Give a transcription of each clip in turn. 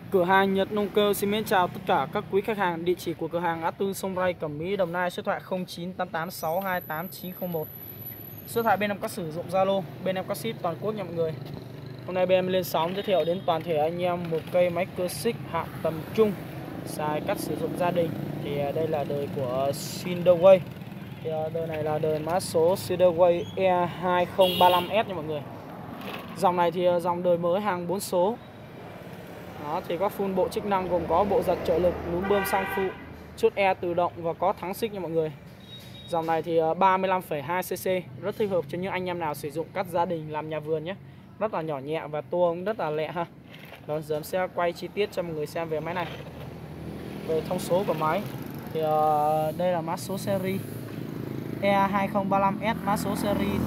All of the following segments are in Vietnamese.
Cửa hàng Nhật Nông Cơ xin mến chào tất cả các quý khách hàng. Địa chỉ của cửa hàng ngã tư sông Ray, Cẩm Mỹ, Đồng Nai. Số điện thoại 0988628901. Số điện thoại bên em có sử dụng Zalo, bên em có ship toàn quốc nha mọi người. Hôm nay bên em lên sóng giới thiệu đến toàn thể anh em một cây máy cưa xích hạng tầm trung xài cách sử dụng gia đình. Thì đây là đời của Cinderway. Thì đời này là đời mã số Cinderway E2035S nha mọi người. Dòng này thì dòng đời mới hàng 4 số. Đó, thì có full bộ chức năng gồm có bộ giật trợ lực, núm bơm sang phụ, chốt e tự động và có thắng xích nha mọi người. Dòng này thì 35,2cc, rất thích hợp cho những anh em nào sử dụng cắt gia đình làm nhà vườn nhé. Rất là nhỏ nhẹ và tua cũng rất là lẹ ha. Rồi giờ em sẽ quay chi tiết cho mọi người xem về máy này. Về thông số của máy thì đây là mã số series E2035S, mã số series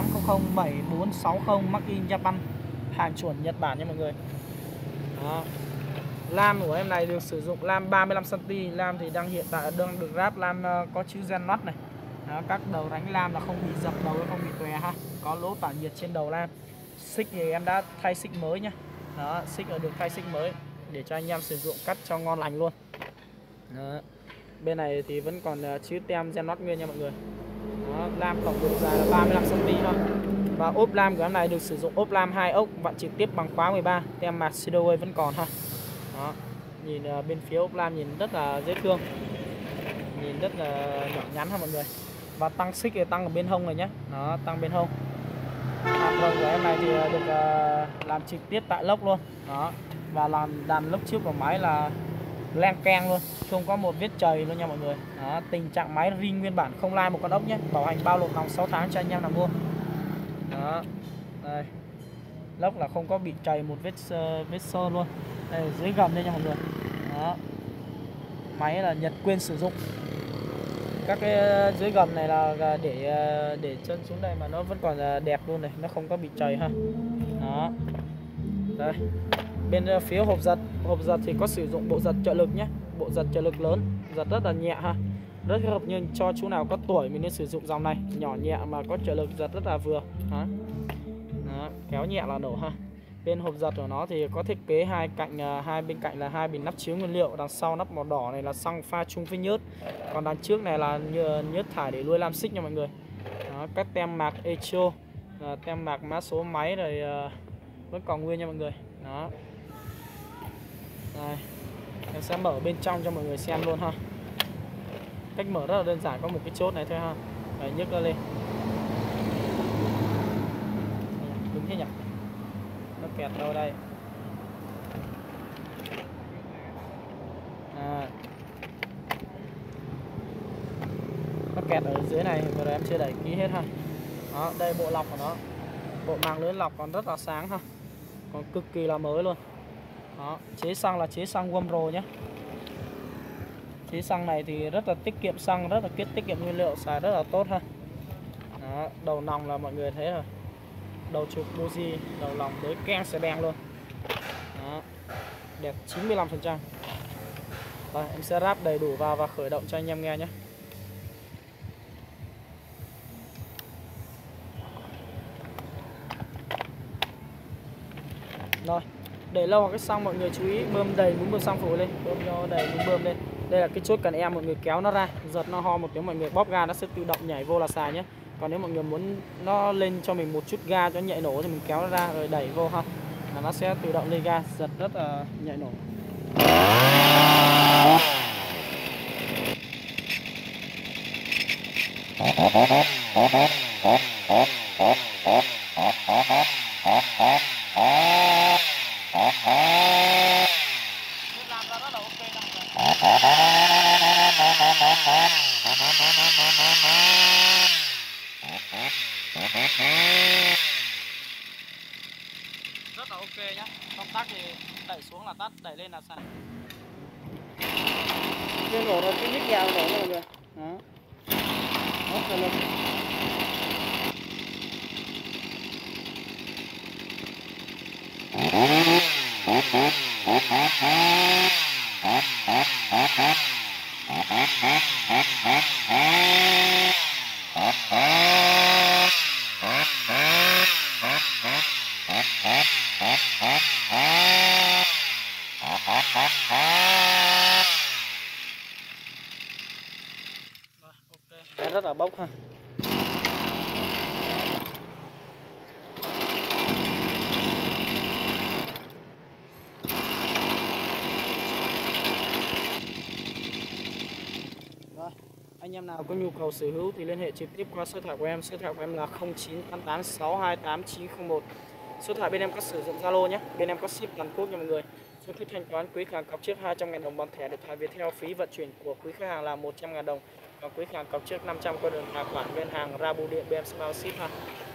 58007460, made in Japan, hàng chuẩn Nhật Bản nha mọi người. Đó. Lam của em này được sử dụng lam 35cm. Lam thì hiện tại đang được ráp lam có chữ Zenot này. Đó, các đầu đánh lam là không bị dập đầu, không bị tòe ha. Có lỗ tản nhiệt trên đầu lam. Xích thì em đã thay xích mới nhá. Đó, xích được thay xích mới để cho anh em sử dụng cắt cho ngon lành luôn. Đó. Bên này thì vẫn còn chữ tem Zenot nguyên nha mọi người. Đó, lam tổng độ dài là 35cm thôi. Và ốp lam của em này được sử dụng ốp lam 2 ốc, vặn trực tiếp bằng khóa 13. Tem mạc Cinderway vẫn còn ha. Đó. Nhìn bên phía ốp lam nhìn rất là dễ thương, nhìn rất là nhỏ nhắn ha mọi người. Và tăng xích thì tăng ở bên hông này nhé. Đó, tăng bên hông. Hàm rồng của em này thì được làm trực tiếp tại lốc luôn. Đó. Và làm đàn lốc trước của máy là len keng luôn, không có một vết chày luôn nha mọi người. Đó, tình trạng máy ring nguyên bản, không lai một con ốc nhé. Bảo hành bao lột nòng 6 tháng cho anh em nào mua. Đó. Đây. Lốc là không có bị chày một vết sơn luôn. Đây dưới gầm đây nha mọi người. Đó. Máy là Nhật quên sử dụng. Các cái dưới gầm này là để chân xuống đây mà nó vẫn còn đẹp luôn này, nó không có bị chày ha. Đó. Đây. Bên phía hộp giật thì có sử dụng bộ giật trợ lực nhé. Bộ giật trợ lực lớn, giật rất là nhẹ ha. Rất hợp nhưng cho chú nào có tuổi mình nên sử dụng dòng này, nhỏ nhẹ mà có trợ lực giật rất là vừa. Đó. Đó, kéo nhẹ là nổ ha. Bên hộp giật của nó thì có thiết kế hai bên cạnh là hai bình nắp chứa nguyên liệu. Đằng sau nắp màu đỏ này là xăng pha chung với nhớt. Còn đằng trước này là nhớt thải để nuôi lam xích nha mọi người. Đó, các tem mạc Echo, tem mạc mã số máy rồi vẫn còn nguyên nha mọi người. Đó. Đây. Em sẽ mở bên trong cho mọi người xem luôn ha. Cách mở rất là đơn giản, có một cái chốt này thôi ha. Đấy, nhấc nó lên. Đúng thế nhỉ? Nó kẹt đâu đây? Nó kẹt ở dưới này, vừa rồi em chưa đẩy ký hết ha. Đó, đây bộ lọc của nó. Bộ màng lưới lọc còn rất là sáng ha. Còn cực kỳ là mới luôn. Đó, chế xăng là chế xăng Womro nhé. Chế xăng này thì rất là tiết kiệm xăng, rất là tiết kiệm nguyên liệu, xài rất là tốt ha. Đó, đầu nòng là mọi người thấy rồi. Đầu trục buji, đầu lòng với keng xe beng luôn. Đó, đẹp 95%. Rồi, em sẽ ráp đầy đủ vào và khởi động cho anh em nghe nhé. Rồi, để lâu vào cái xăng mọi người chú ý bơm đầy núm bơm xăng phủ lên, bơm cho đầy núm bơm lên. Đây là cái chốt cần em, mọi người kéo nó ra, giật nó ho một tiếng mọi người bóp ga nó sẽ tự động nhảy vô là xài nhé. Còn nếu mọi người muốn nó lên cho mình một chút ga cho nhạy nổ thì mình kéo nó ra rồi đẩy vô ha, là nó sẽ tự động lên ga, giật rất là nhạy nổ. Rất là ok nhá. Công tắc thì đẩy xuống là tắt, đẩy lên là xài. Nên nổ nó cái nhích nhào nổ nha mọi người. Đó. Đó, rồi lên. Okay. Rất là bốc ha. Rồi, anh em nào có nhu cầu sở hữu thì liên hệ trực tiếp qua số điện thoại của em. Số điện thoại của em là 0988628901. Số điện thoại bên em có sử dụng Zalo nhé. Bên em có ship toàn quốc nha mọi người. Sau khi thanh toán, quý khách hàng cọc trước 200.000 đồng bằng thẻ điện thoại Viettel, phí vận chuyển của quý khách hàng là 100.000 đồng. Và quý khách hàng cọc trước 500 qua đường tài khoản ngân hàng ra bưu điện bên em sẽ bao ship ha.